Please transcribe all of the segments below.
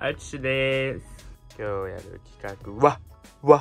あちしです。今日やる企画はじ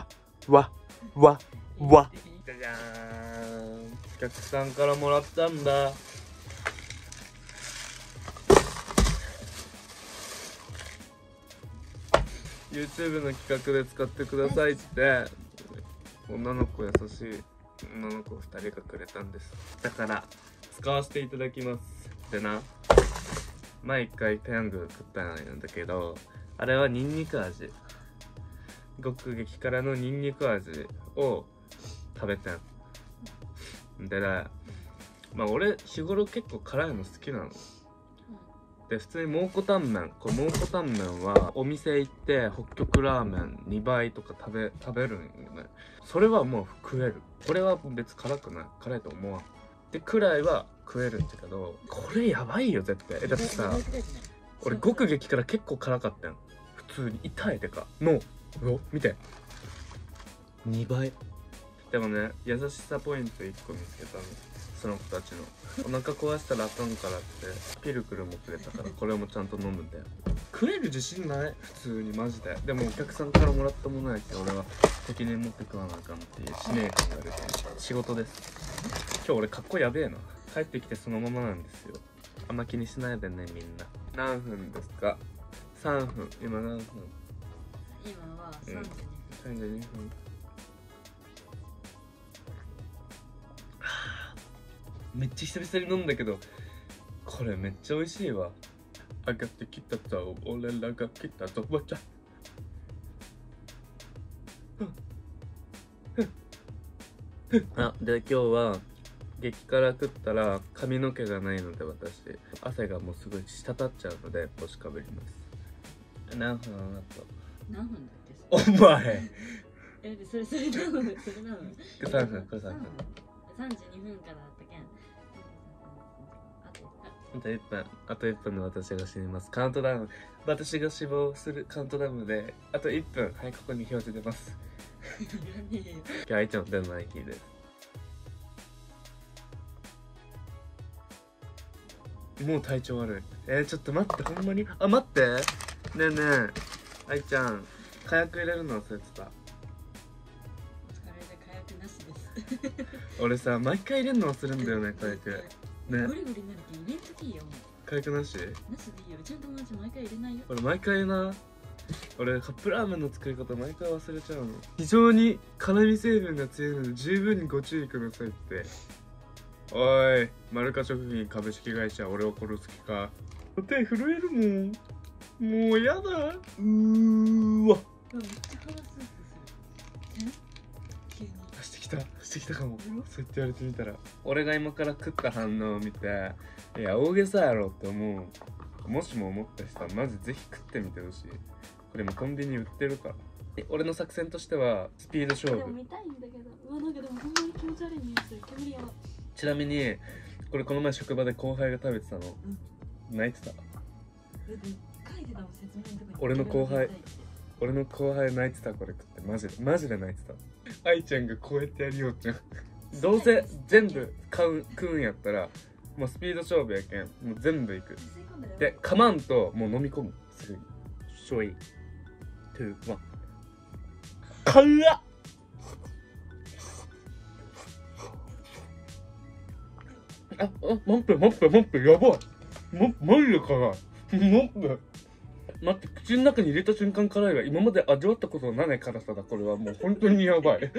ゃーん、お客さんからもらったんだ。YouTube の企画で使ってくださいって女の子優しい女の子2人がくれたんです。だから使わせていただきます。でな、前1回ペヤング食ったんだけど、あれはニンニク味、極激辛のニンニク味を食べてんでね、まあ俺日頃結構辛いの好きなので、普通に蒙古タンメン、これ蒙古タンメンはお店行って北極ラーメン2倍とか食べるんよね。それはもう食える。これは別辛くない、辛いと思わんでくらいは食えるんだけど、これやばいよ絶対。だってさ、俺極激辛結構辛かったん、普通に痛いてかの見て2倍。でもね、優しさポイント1個見つけたの。その子たちのお腹壊したらあかんからってピルクルもくれたから、これもちゃんと飲むんだよ。食える自信ない普通にマジで。でもお客さんからもらったものやけど俺は責任持って食わなあかんっていう使命感がある仕事です。今日俺かっこやべえな。帰ってきてそのままなんですよ。あんま気にしないでねみんな。何分ですか？3分。今何分？ 今は32分。 32分。めっちゃ久々に飲んだけど、これめっちゃ美味しいわ。上がってきたぞ、俺らが来たぞ、わちゃ。あ、で今日は激辛食ったら髪の毛がないので、私汗がもうすごい滴っちゃうので帽子かぶります。何分あと？ 何分だっけ？ お前それ何分？それ何分？ これ3分、これ3分。 32分からだったけん。 あと1分、あと1分で私が死にます。カウントダウン、私が死亡するカウントダウンで、あと1分、はい、ここに表示出ます。今日、愛ちゃんの電話駅です。もう体調悪い。ちょっと待って、ほんまに？あ、待って。ねえねえ、愛ちゃん、火薬入れるの忘れてた。 お疲れで火薬なしです。 俺さ、毎回入れるの忘れるんだよね、火薬。ね、 ゴリゴリになるけど入れんときいいよ。 火薬なし？ なしでいいよ。ちゃんと友達毎回入れないよ。 俺毎回な、俺カップラーメンの作り方毎回忘れちゃうの。非常に辛味成分が強いので十分にご注意くださいって。おい、マルカ食品株式会社、俺を殺す気か。手震えるもん。もうやだ。わ。 めっちゃ鼻スースする。急にしてきたかも。そうやって言われてみたら、俺が今から食った反応を見て、いや大げさやろって思う。もしも思った人はマジぜひ食ってみてほしい。これもコンビニ売ってるから。俺の作戦としてはスピード勝負。 でも見たいんだけど、なんかでもほんまに気持ち悪い匂いする。煙やば。 ちなみにこれこの前職場で後輩が食べてたの、泣いてた。 書いてたもん、説明のとこに。 俺の後輩泣いてた。これ食ってマジで泣いてた。愛ちゃんがこうやってやりようってどうせ全部食うんやったらもうスピード勝負やけん、もう全部いくで、かまんともう飲み込む。すぐに3、2、1。辛っ。待ってやばい。マジで辛い。待って、口の中に入れた瞬間辛いわ。今まで味わったことのない辛さだ。これはもう本当にやばい。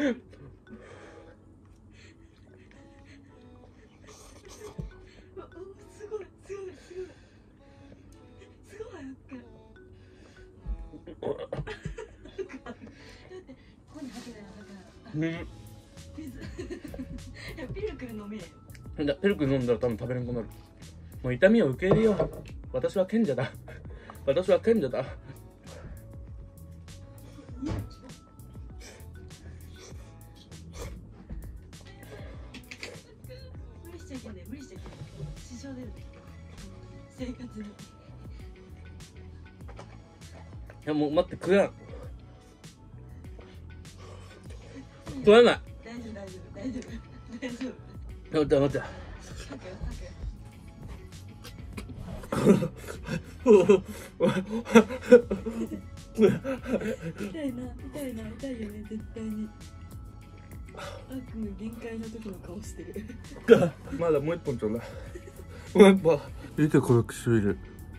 ピルクル飲めよ。 ピルクル飲んだら多分食べれんくなる。もう痛みを受け入れよう。私は賢者だ。無理しちゃいけない。支障出るね。生活に。いやもう待って、食えん。食えない。 大丈夫。 待って。 痛いよね、絶対に。あっくん限界の時の顔してる。 まだもう一本ちょうだい。もう一本。見てこの唇。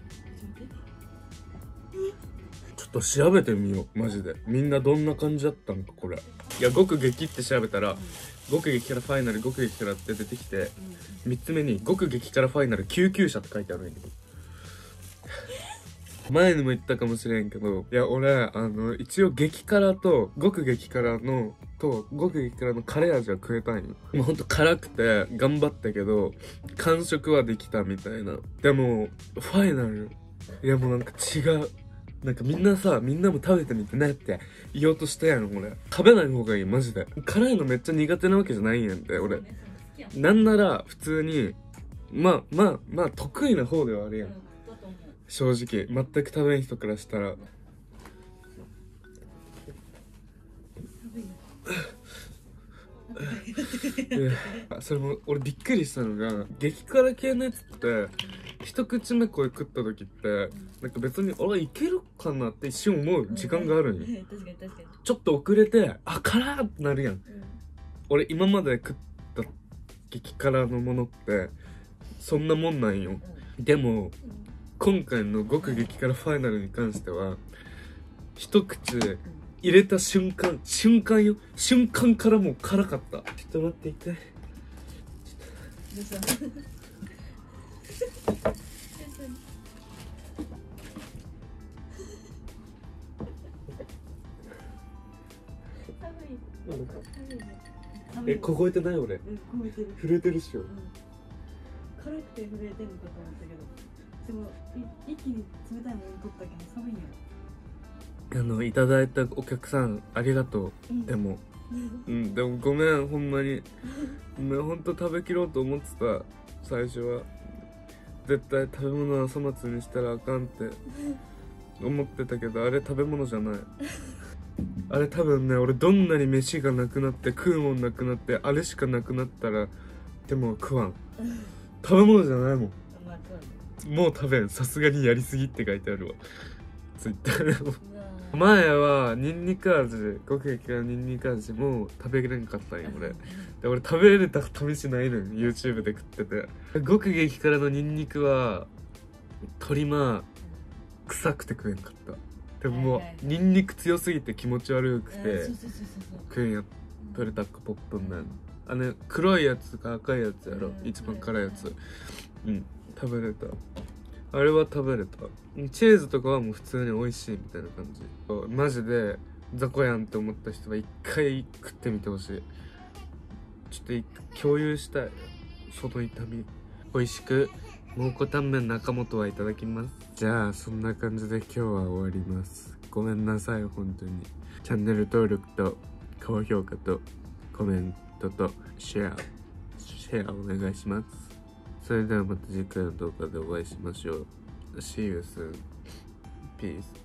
ちょっと調べてみよう、マジで。みんなどんな感じだったんか、これ。いや、極激って調べたら、極激辛ファイナル、極激辛って出てきて、3つ目に極激辛ファイナル救急車って書いてあるんやけど。前にも言ったかもしれんけど、いや、俺、一応激辛と、極激辛の、極激辛のカレー味は食えたんよ。もうほんと辛くて、頑張ったけど、完食はできたみたいな。でも、ファイナル、いやもうなんか違う。なんかみんなも食べてみてねって言おうとしたやん、俺。食べない方がいい、マジで。辛いのめっちゃ苦手なわけじゃないんやんて、俺。なんなら、普通に、まあ、得意な方ではあるやん。正直全く食べん人からしたらそれも俺びっくりしたのが、激辛系のやつって一口目こう食った時ってなんか別に俺いけるかなって一瞬思う時間があるんよ。 確かに確かに。 ちょっと遅れてあ辛ーってなるやん。俺今まで食った激辛のものってそんなもんなんよ。でも今回の極激辛ファイナルに関しては一口入れた瞬間よ、瞬間からもう辛かった。ちょっと待って一回。凍えてない俺。 凍えてる。 震えてるっしょ。 辛くて震えてるのかと思ったけど。でも一気に冷たいもの取ったけど寒いよ。 いただいたお客さんありがとう。でもでもごめん、ほんまにほんと食べきろうと思ってた。最初は絶対食べ物は粗末にしたらあかんって思ってたけど、あれ食べ物じゃない。あれ多分ね、俺どんなに飯がなくなって食うもんなくなってあれしかなくなったらでも食わん。食べ物じゃないもん。もう食べん。さすがにやりすぎって書いてあるわ、ツイッターでも。前はニンニク味、極激辛ニンニク味も食べれんかったんよ俺。で俺食べれた試しないのよ、 YouTube で食ってて。極激辛のニンニクは鶏ま臭くて食えんかった。でももうニンニク強すぎて気持ち悪くて食えんやっとれたかポップンなん。黒いやつか赤いやつやろ、一番辛いやつ。食べれた。あれは食べれた。チーズとかはもう普通に美味しいみたいな感じ。マジで雑魚やんって思った人は一回食ってみてほしい。ちょっと共有したい、その痛み。美味しく蒙古タンメン中本はいただきます。じゃあそんな感じで今日は終わります。ごめんなさい本当に。チャンネル登録と高評価とコメントとシェアお願いします。それではまた次回の動画でお会いしましょう。See you soon. Peace.